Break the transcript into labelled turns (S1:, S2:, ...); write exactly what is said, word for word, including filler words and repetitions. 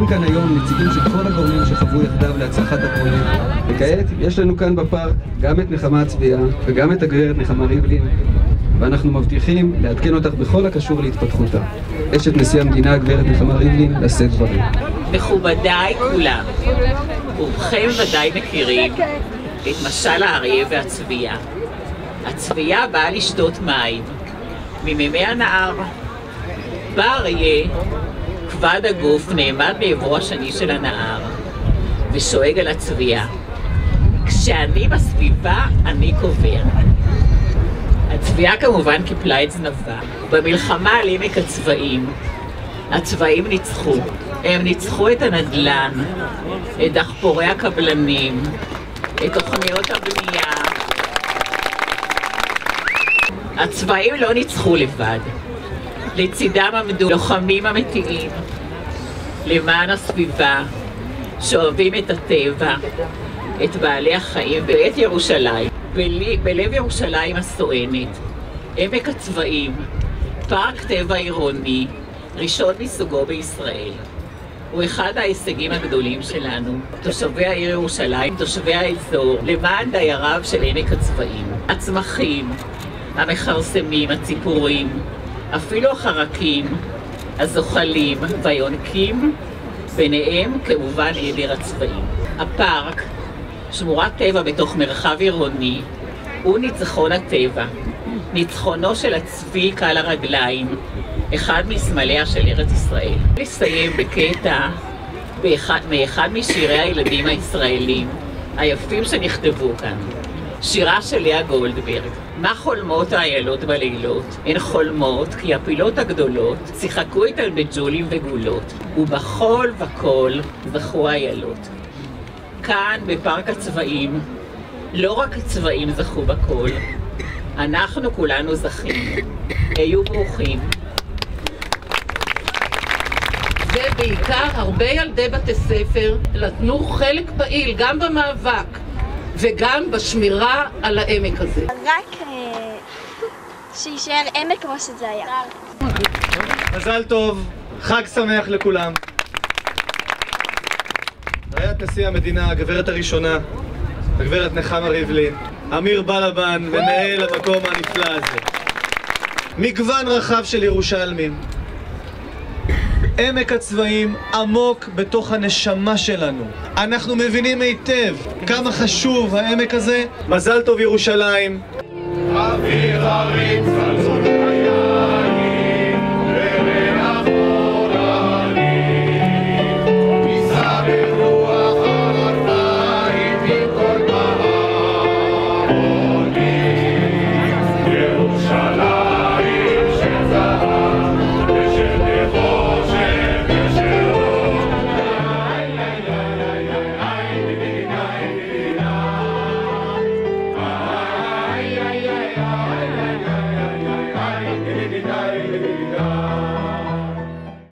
S1: יושבים כאן היום נציגים של כל הגורמים שחברו יחדיו להצלחת הפרויקט, וכעת יש לנו כאן בפארק גם את נחמה צביה וגם את הגברת נחמה ריבלין, ואנחנו מבטיחים לעדכן אותך בכל הקשור להתפתחותה. אשת נשיא המדינה הגברת נחמה ריבלין לשאת דברים.
S2: מכובדיי כולם, רובכם ודאי מכירים את משל האריה והצבייה. הצבייה באה לשתות מים ממימי הנהר. בא אריה, כבד הגוף, נעמד בעברו השני של הנהר ושואג על הצבייה. כשאני בסביבה, אני קובע. הצבייה כמובן קיפלה את זנבה. במלחמה על עמק הצבאים, הצבאים ניצחו. הם ניצחו את הנדל"ן, את דחפורי הקבלנים, את תוכניות הבנייה. הצבאים לא ניצחו לבד. לצידם עמדו לוחמים אמיתיים למען הסביבה, שאוהבים את הטבע, את בעלי החיים ואת ירושלים. בלב ירושלים הסואנת, עמק הצבאים, פארק טבע עירוני, ראשון מסוגו בישראל. הוא אחד ההישגים הגדולים שלנו, תושבי העיר ירושלים, תושבי האזור, למען דייריו של עמק הצבאים. הצמחים, המכרסמים, הציפורים, אפילו החרקים, הזוחלים והיונקים, ביניהם כמובן עדר הצבאים. הפארק, שמורת טבע בתוך מרחב עירוני, הוא ניצחון הטבע, ניצחונו של הצבי קל הרגליים, אחד מסמליה של ארץ ישראל. נסיים בקטע באחד, מאחד משירי הילדים הישראלים היפים שנכתבו כאן. שירה של לאה גולדברג. מה חולמות האיילות בלילות? הן חולמות כי הפילות הגדולות שיחקו איתן בג'ולים וגולות, ובכל וכל זכו האיילות. כאן בפארק הצבאים, לא רק הצבאים זכו בכל, אנחנו כולנו זכינו. היו ברוכים.
S3: ובעיקר הרבה ילדי בתי ספר נתנו חלק פעיל גם במאבק וגם בשמירה על העמק הזה.
S4: רק שישאר עמק כמו שזה היה.
S5: מזל טוב, חג שמח לכולם. רעיית נשיא המדינה, הגברת הראשונה, הגברת נחמה ריבלין, אמיר בלבן, מנהל המקום הנפלא הזה. מגוון רחב של ירושלמים. עמק הצבאים עמוק בתוך הנשמה שלנו. אנחנו מבינים היטב כמה חשוב העמק הזה. מזל טוב ירושלים. אוויר הריץ